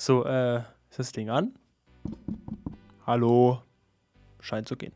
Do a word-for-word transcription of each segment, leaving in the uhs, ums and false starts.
So, äh, ist das Ding an? Hallo? Scheint zu gehen.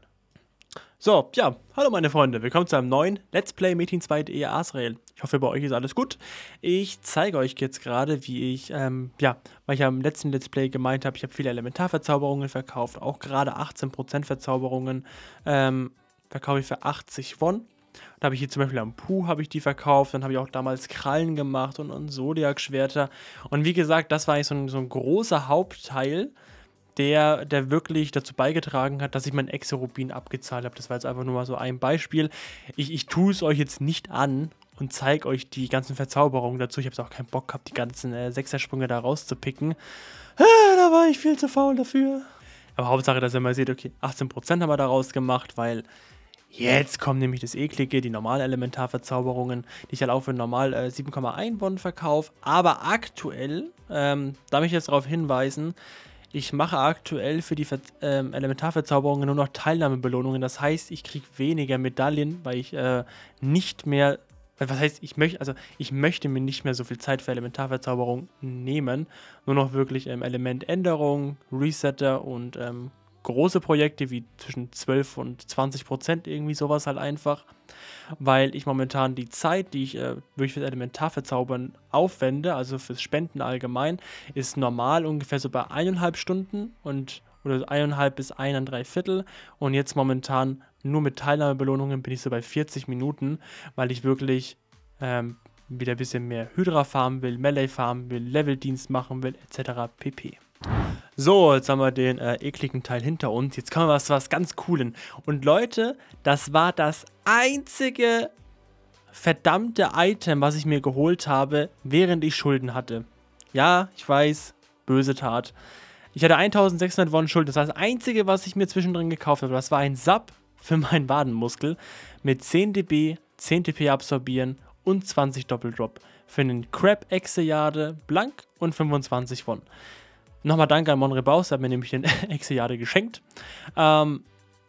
So, ja, hallo meine Freunde, willkommen zu einem neuen Let's Play Metin zwei punkt de Azrael. Ich hoffe, bei euch ist alles gut. Ich zeige euch jetzt gerade, wie ich, ähm, ja, weil ich ja im letzten Let's Play gemeint habe, ich habe viele Elementarverzauberungen verkauft, auch gerade achtzehn Prozent Verzauberungen, ähm, verkaufe ich für achtzig Won. Da habe ich hier zum Beispiel am Puh habe ich die verkauft, dann habe ich auch damals Krallen gemacht und, und Zodiac-Schwerter. Und wie gesagt, das war eigentlich so ein, so ein großer Hauptteil, der, der wirklich dazu beigetragen hat, dass ich mein Exorubin abgezahlt habe. Das war jetzt einfach nur mal so ein Beispiel. Ich, ich tue es euch jetzt nicht an und zeige euch die ganzen Verzauberungen dazu. Ich habe jetzt auch keinen Bock gehabt, die ganzen äh, Sechsersprünge da rauszupicken. Ah, da war ich viel zu faul dafür. Aber Hauptsache, dass ihr mal seht, okay, achtzehn Prozent haben wir daraus gemacht, weil jetzt kommt nämlich das Eklige, die normalen Elementarverzauberungen, die ich halt auch für normal äh, sieben Komma eins Won verkaufe. Aber aktuell, ähm, darf ich jetzt darauf hinweisen, ich mache aktuell für die Ver ähm, Elementarverzauberungen nur noch Teilnahmebelohnungen. Das heißt, ich kriege weniger Medaillen, weil ich äh, nicht mehr, was heißt, ich möchte, also ich möchte mir nicht mehr so viel Zeit für Elementarverzauberung nehmen. Nur noch wirklich ähm, Elementänderung, Resetter und ähm, große Projekte wie zwischen zwölf und zwanzig Prozent, irgendwie sowas halt einfach, weil ich momentan die Zeit, die ich äh, wirklich fürs Elementarverzaubern aufwende, also fürs Spenden allgemein, ist normal ungefähr so bei eineinhalb Stunden und oder eineinhalb bis eineinhalb Viertel und jetzt momentan nur mit Teilnahmebelohnungen bin ich so bei vierzig Minuten, weil ich wirklich ähm, wieder ein bisschen mehr Hydra farmen will, Melee farmen will, Leveldienst machen will, et cetera pp. So, jetzt haben wir den äh, ekligen Teil hinter uns. Jetzt kommen wir was, was ganz Coolen. Und Leute, das war das einzige verdammte Item, was ich mir geholt habe, während ich Schulden hatte. Ja, ich weiß, böse Tat. Ich hatte eintausendsechshundert Won Schulden. Das war das einzige, was ich mir zwischendrin gekauft habe. Das war ein Sub für meinen Wadenmuskel mit zehn dB, zehn T P absorbieren und zwanzig Doppeldrop. Für einen Crab Exejade blank und fünfundzwanzig Won. Nochmal danke an Monrebaus, der hat mir nämlich den Exejade geschenkt. Ähm,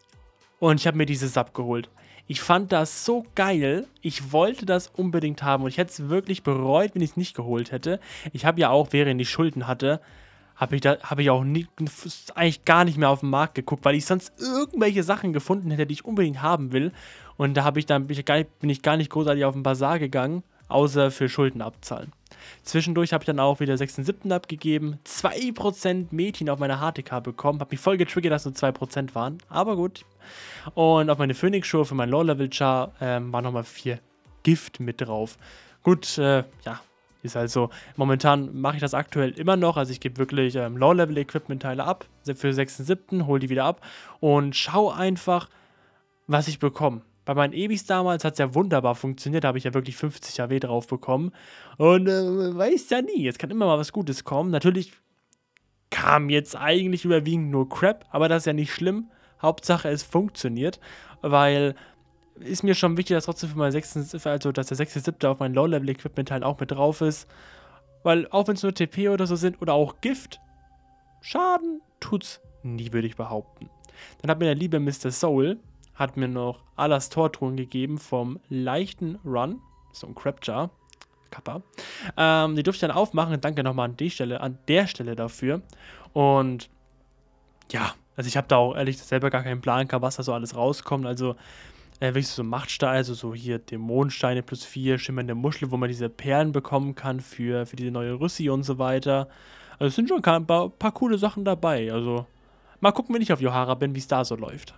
und ich habe mir diese Sub geholt. Ich fand das so geil. Ich wollte das unbedingt haben. Und ich hätte es wirklich bereut, wenn ich es nicht geholt hätte. Ich habe ja auch, während ich Schulden hatte, habe ich, da, hab ich auch nie, eigentlich gar nicht mehr auf den Markt geguckt, weil ich sonst irgendwelche Sachen gefunden hätte, die ich unbedingt haben will. Und da habe ich dann, bin ich, gar nicht, bin ich gar nicht großartig auf den Bazar gegangen, außer für Schulden abzahlen. Zwischendurch habe ich dann auch wieder sechsten siebten abgegeben, zwei Prozent Metin auf meine H T K bekommen, habe mich voll getriggert, dass nur zwei Prozent waren, aber gut. Und auf meine Phoenix-Show für mein Low-Level-Char ähm, war nochmal vier Gift mit drauf. Gut, äh, ja, ist halt so. Momentan mache ich das aktuell immer noch, also ich gebe wirklich ähm, Low-Level-Equipment-Teile ab, für sechsten siebten, hole die wieder ab und schau einfach, was ich bekomme. Bei meinen Ebis damals hat es ja wunderbar funktioniert, da habe ich ja wirklich fünfzig A W drauf bekommen. Und äh, weiß ja nie, jetzt kann immer mal was Gutes kommen. Natürlich kam jetzt eigentlich überwiegend nur Crap, aber das ist ja nicht schlimm. Hauptsache es funktioniert, weil ist mir schon wichtig, dass trotzdem für meinen sechsten, also dass der sechste siebte auf mein Low-Level-Equipment halt auch mit drauf ist. Weil auch wenn es nur T P oder so sind oder auch Gift, Schaden tut's nie, würde ich behaupten. Dann hat mir der liebe Mister Soul hat mir noch Alas Tortruhen gegeben vom leichten Run. So ein Crabjar. Kappa. Ähm, die durfte ich dann aufmachen. Danke nochmal an, die Stelle, an der Stelle dafür. Und ja, also ich habe da auch ehrlich selber gar keinen Plan gehabt, was da so alles rauskommt. Also äh, wirklich so Machtsteine, also so hier Dämonensteine plus vier, schimmernde Muschel, wo man diese Perlen bekommen kann für, für diese neue Rüssi und so weiter. Also es sind schon ein paar, paar coole Sachen dabei. Also mal gucken, wenn ich auf Johara bin, wie es da so läuft.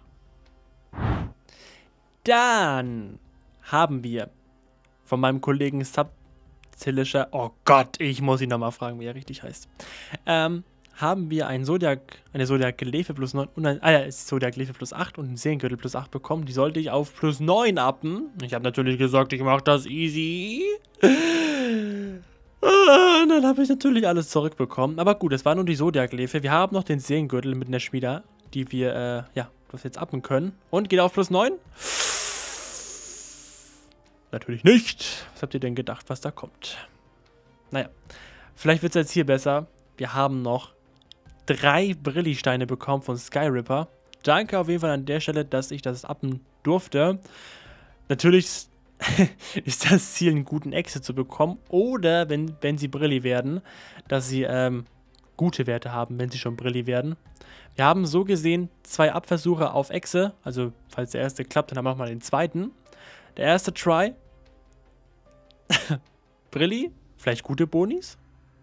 Dann haben wir von meinem Kollegen Subtilischer, oh Gott, ich muss ihn nochmal fragen, wie er richtig heißt, ähm, haben wir ein Zodiac, eine Zodiac Glefe plus neun und ein, ah ja, Zodiac Glefe plus acht und einen Seelengürtel plus acht bekommen. Die sollte ich auf plus neun uppen. Ich habe natürlich gesagt, ich mache das easy. Und dann habe ich natürlich alles zurückbekommen. Aber gut, es war nur die Zodiac Glefe. Wir haben noch den Seelengürtel mit einer Schmiede, die wir, äh, ja, das jetzt uppen können. Und geht auf plus neun. Natürlich nicht. Was habt ihr denn gedacht, was da kommt? Naja, vielleicht wird es jetzt hier besser. Wir haben noch drei Brilli-Steine bekommen von Skyripper. Danke auf jeden Fall an der Stelle, dass ich das uppen durfte. Natürlich ist das Ziel, einen guten Exit zu bekommen. Oder, wenn, wenn sie Brilli werden, dass sie ähm, gute Werte haben, wenn sie schon Brilli werden. Wir haben so gesehen zwei Abversuche auf Echse. Also, falls der erste klappt, dann machen wir mal den zweiten. Der erste Try. Brilli. Vielleicht gute Bonis?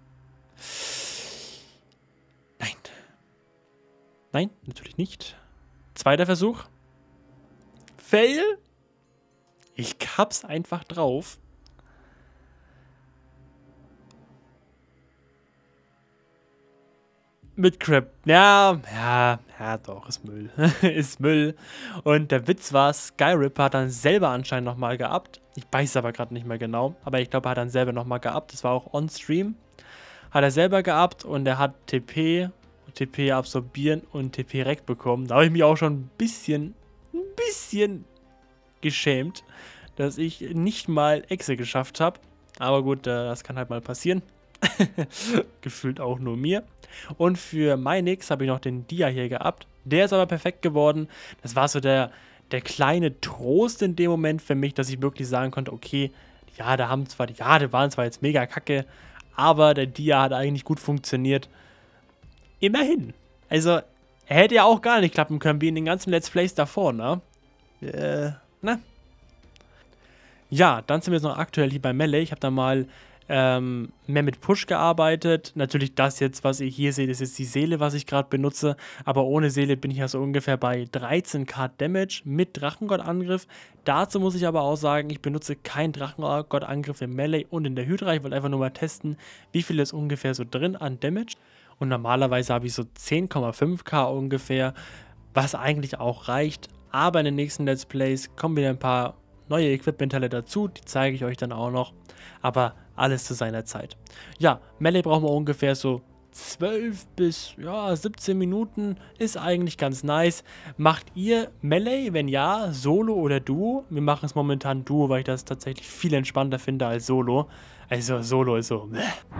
Nein. Nein, natürlich nicht. Zweiter Versuch. Fail. Ich hab's einfach drauf. Mit Crab. Ja, ja, ja, doch, ist Müll. Ist Müll. Und der Witz war, Skyripper hat dann selber anscheinend nochmal geabt. Ich weiß aber gerade nicht mehr genau. Aber ich glaube, er hat dann selber nochmal geabt. Das war auch on-stream. Hat er selber geabt und er hat T P, T P absorbieren und T P Rec bekommen. Da habe ich mich auch schon ein bisschen, ein bisschen geschämt, dass ich nicht mal Echse geschafft habe. Aber gut, das kann halt mal passieren. Gefühlt auch nur mir. Und für Meinix habe ich noch den Dia hier gehabt. Der ist aber perfekt geworden. Das war so der, der kleine Trost in dem Moment für mich, dass ich wirklich sagen konnte, okay, ja, da haben zwar die Jade waren zwar jetzt mega kacke, aber der Dia hat eigentlich gut funktioniert. Immerhin. Also, er hätte ja auch gar nicht klappen können, wie in den ganzen Let's Plays davor, ne? Äh, ne? Ja, dann sind wir jetzt noch aktuell hier bei Melee. Ich habe da mal ähm, mehr mit Push gearbeitet. Natürlich das jetzt, was ihr hier seht, ist jetzt die Seele, was ich gerade benutze. Aber ohne Seele bin ich ja so ungefähr bei dreizehn.000 Damage mit Drachengott-Angriff. Dazu muss ich aber auch sagen, ich benutze keinen Drachengott-Angriff im Melee und in der Hydra. Ich wollte einfach nur mal testen, wie viel ist ungefähr so drin an Damage. Und normalerweise habe ich so zehn Komma fünf K ungefähr, was eigentlich auch reicht. Aber in den nächsten Let's Plays kommen wieder ein paar neue Equipment-Teile dazu, die zeige ich euch dann auch noch, aber alles zu seiner Zeit. Ja, Melee brauchen wir ungefähr so zwölf bis ja, siebzehn Minuten, ist eigentlich ganz nice. Macht ihr Melee? Wenn ja, Solo oder Duo? Wir machen es momentan Duo, weil ich das tatsächlich viel entspannter finde als Solo. Also Solo ist so...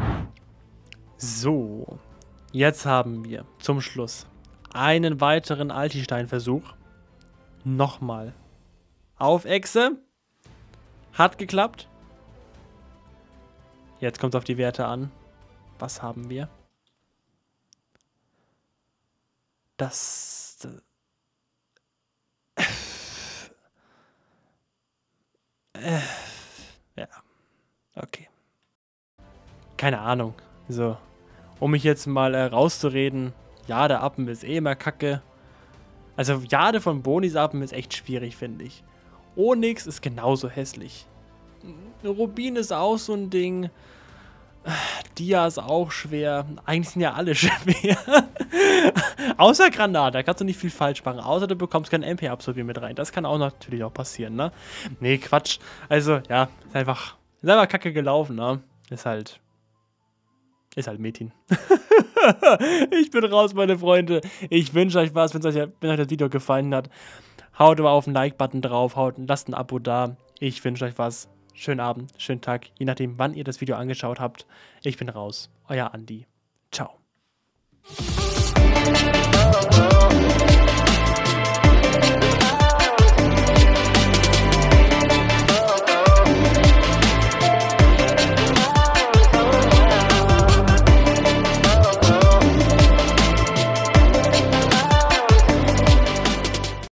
So, jetzt haben wir zum Schluss einen weiteren Altistein-Versuch. Nochmal. Auf Echse. Hat geklappt. Jetzt kommt es auf die Werte an. Was haben wir? Das... Äh, ja. Okay. Keine Ahnung. So. Um mich jetzt mal äh, rauszureden. Jade Appen ist eh immer kacke. Also Jade von Bonis Appen ist echt schwierig, finde ich. Onyx ist genauso hässlich. Rubin ist auch so ein Ding. Dia ist auch schwer. Eigentlich sind ja alle schwer. Außer Granate, da kannst du nicht viel falsch machen. Außer du bekommst kein M P-Absorbier mit rein. Das kann auch natürlich auch passieren, ne? Nee, Quatsch. Also, ja, ist einfach, ist einfach kacke gelaufen, ne? Ist halt... Ist halt Metin. Ich bin raus, meine Freunde. Ich wünsche euch was, wenn euch, wenn euch das Video gefallen hat. Haut aber auf den Like-Button drauf, haut, lasst ein Abo da. Ich wünsche euch was. Schönen Abend, schönen Tag, je nachdem, wann ihr das Video angeschaut habt. Ich bin raus. Euer Andi. Ciao.